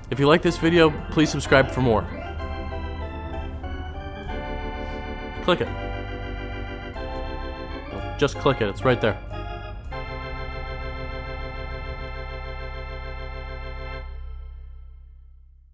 If you like this video, please subscribe for more. Click it. Just click it, it's right there.